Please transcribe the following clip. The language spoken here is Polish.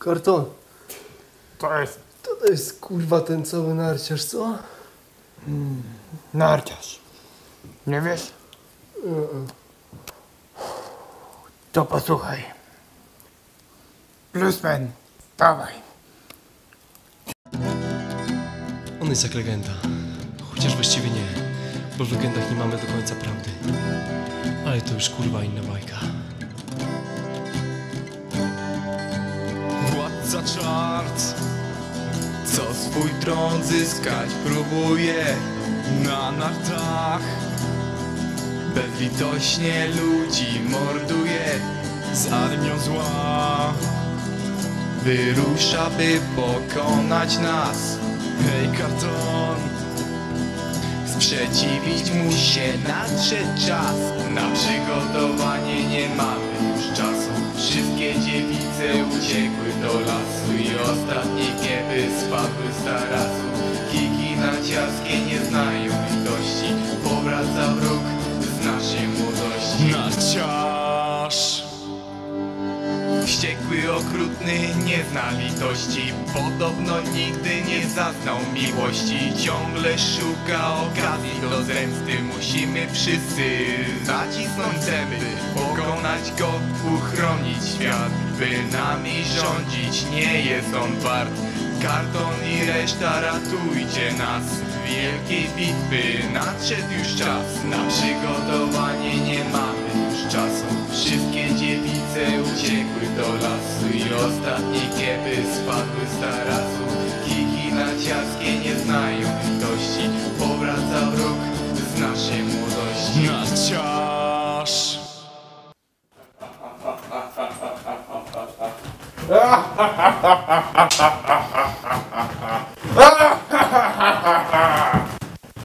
Karton. To jest kurwa ten cały narciarz, co? Narciarz. Nie wiesz? To posłuchaj. Plusman, dawaj. On jest jak legenda. Chociaż właściwie nie, bo w legendach nie mamy do końca prawdy. Ale to już kurwa inna bajka. Władca czart, co swój tron zyskać próbuje na nartach. Bezlitośnie ludzi morduje z armią zła. Wyrusza, by pokonać nas. Hej, karton, sprzeciwić mu się nadszedł czas. Na przygotowanie nie mamy już czasu. Wszystkie dziewice uciekły do lasu i ostatnie kieby spadły z tarasu. Kiki narciarskie nie znają litości. Powraca wróg z naszej młodości. Narciarz wściekły, okrutny, nie zna litości. Podobno nigdy nie zaznał miłości. Ciągle szuka okazji do zemsty. Musimy wszyscy zacisnąć zęby, pokonać go, uchronić świat. By nami rządzić nie jest on wart. Karton i reszta, ratujcie nas. Z wielkiej bitwy nadszedł już czas. Na przygotowanie nie mamy już czasu. Wszystkie dziewice uciekły do lasu i ostatnie kieby spadły z tarasu. Kiki narciarskie nie znają litości. Powraca wróg z naszej młodości. Narciarz! Ha ha ha ha ha ha ha ha ha ha ha ha ha ha ha ha ha ha